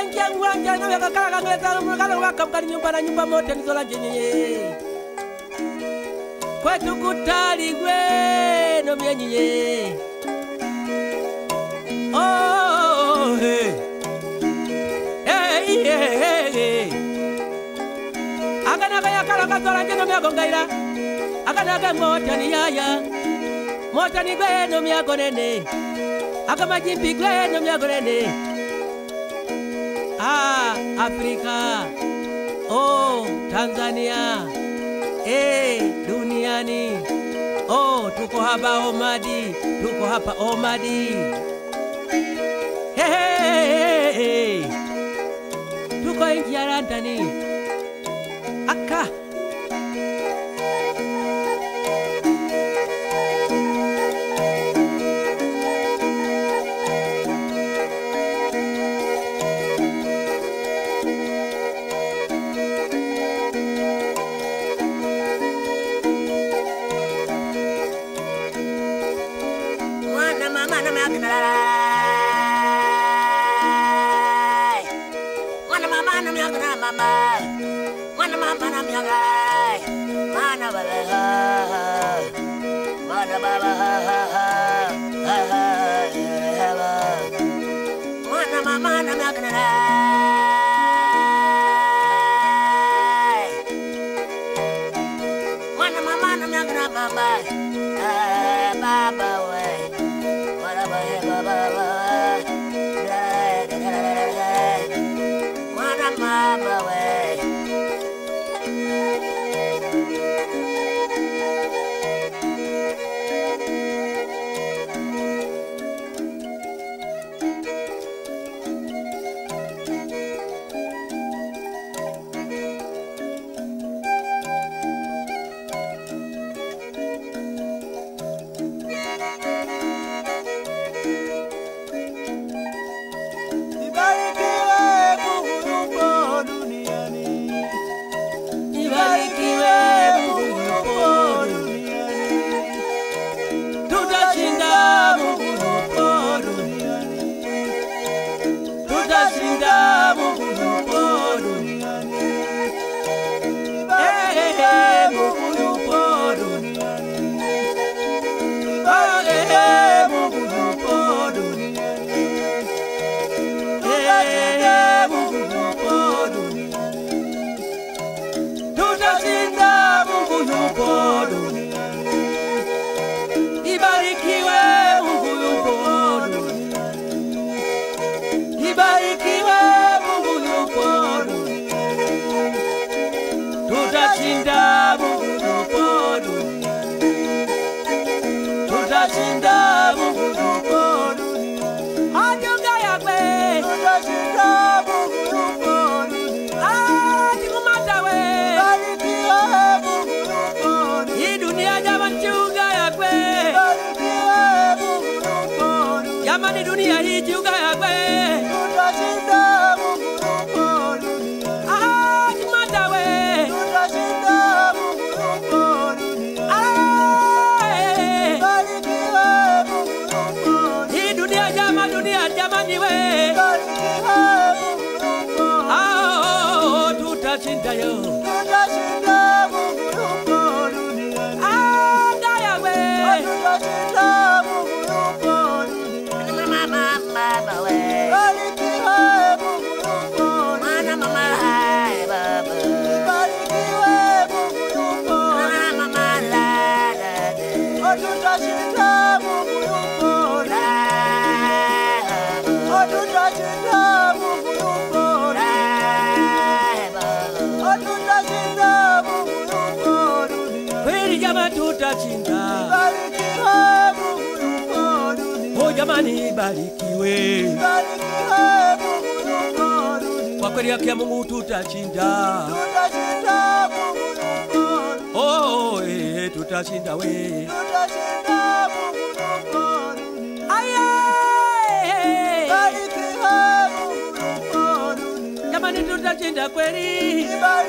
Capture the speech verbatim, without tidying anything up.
Wanja wanja na wakakala ngeza mkala wakamkani nyumba na nyumba mote nizola njenye. Kwetu kutali gwe no myenye. Oh hey. Hey hey hey. Agana kaya kala kazola njenye myagongaira. Agana kaya mote ni yaya. Mote ni gwe no myagonene. Agama jimpi gwe no myagonene. Ah, Afrika, oh, Tanzania, eh, duniani, oh, tuko hapa Omadi, tuko hapa Omadi. Hey, hey, hey, hey. Tuko nchi ya Londoni. Aka. Yamani dunia hii juga ya kwe. Tutashinda Mungu yupo dunia. Ah, kimata we. Tutashinda Mungu yupo dunia. Ah, eh. Barikiwe Mungu yupo dunia. Hii dunia jama dunia jamani we. Barikiwe Mungu yupo dunia. Ah, oh, oh, tutashinda yo. Tutashinda Mungu yupo dunia. Ah, daya we. Tutashinda Mungu yupo dunia. Baba we, barikiwe Mungu yupo, mwana mama hai baba, barikiwe Mungu yupo, mwana mama la dade, tutashinda Mungu yupo, la, tutashinda Mungu yupo, la, tutashinda Mungu yupo dunia, kweli jamaa tutashinda, barikiwe Mungu yupo dunia, oh jamani barikiwe. Kwa kweli yake ya Mungu tutashinda. Tutashinda Mungu yupo. Oh, eh, tutashinda we. Tutashinda Mungu yupo. Aya! Barikiwe Mungu yupo. Jamani tutashinda kweli.